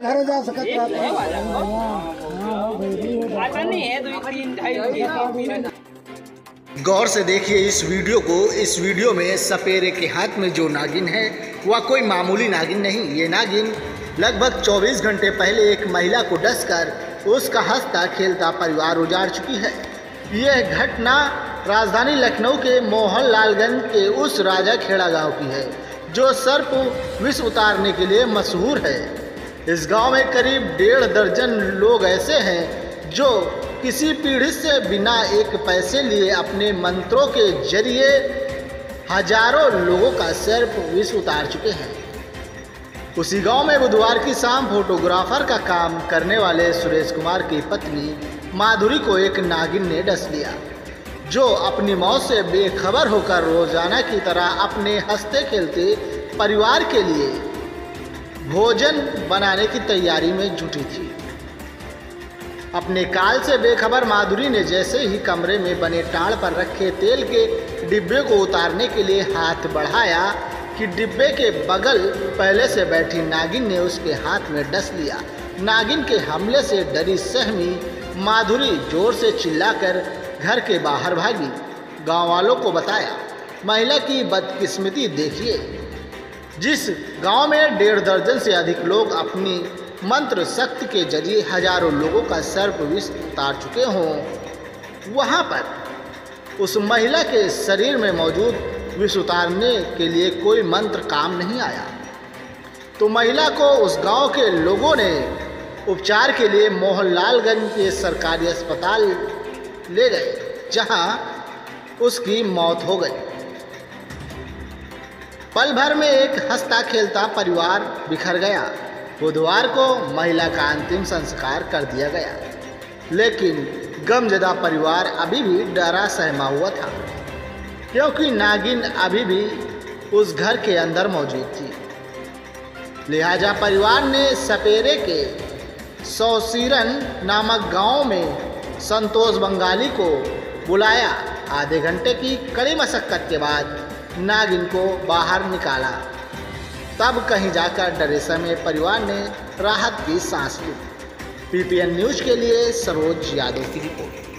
घर जा सकत गौर से देखिए इस वीडियो को। इस वीडियो में सपेरे के हाथ में जो नागिन है वह कोई मामूली नागिन नहीं। ये नागिन लगभग 24 घंटे पहले एक महिला को डसकर उसका हंसता खेलता परिवार उजाड़ चुकी है। यह घटना राजधानी लखनऊ के मोहनलालगंज के उस राजा खेड़ा गांव की है जो सर्प विष उतारने के लिए मशहूर है। इस गांव में करीब 1.5 दर्जन लोग ऐसे हैं जो किसी पीढ़ी से बिना एक पैसे लिए अपने मंत्रों के जरिए हजारों लोगों का सर्प विष उतार चुके हैं। उसी गांव में बुधवार की शाम फोटोग्राफर का काम करने वाले सुरेश कुमार की पत्नी माधुरी को एक नागिन ने डस लिया, जो अपनी मौत से बेखबर होकर रोजाना की तरह अपने हंसते खेलते परिवार के लिए भोजन बनाने की तैयारी में जुटी थी। अपने काल से बेखबर माधुरी ने जैसे ही कमरे में बने टाड़ पर रखे तेल के डिब्बे को उतारने के लिए हाथ बढ़ाया कि डिब्बे के बगल पहले से बैठी नागिन ने उसके हाथ में डस लिया। नागिन के हमले से डरी सहमी माधुरी जोर से चिल्लाकर घर के बाहर भागी। गांव वालों को बताया। महिला की बदकिस्मती देखिए, जिस गांव में 1.5 दर्जन से अधिक लोग अपनी मंत्र शक्ति के जरिए हजारों लोगों का सर्प विष उतार चुके हों, वहां पर उस महिला के शरीर में मौजूद विष उतारने के लिए कोई मंत्र काम नहीं आया। तो महिला को उस गांव के लोगों ने उपचार के लिए मोहनलालगंज के सरकारी अस्पताल ले गए, जहां उसकी मौत हो गई। पल भर में एक हंसता खेलता परिवार बिखर गया। बुधवार को महिला का अंतिम संस्कार कर दिया गया, लेकिन गमजदा परिवार अभी भी डरा सहमा हुआ था, क्योंकि नागिन अभी भी उस घर के अंदर मौजूद थी। लिहाजा परिवार ने सपेरे के सौसीरन नामक गांव में संतोष बंगाली को बुलाया। आधे घंटे की कड़ी मशक्कत के बाद नागिन को बाहर निकाला। तब कहीं जाकर डरे समय परिवार ने राहत की सांस ली। पीटीएन न्यूज के लिए सरोज यादव की रिपोर्ट।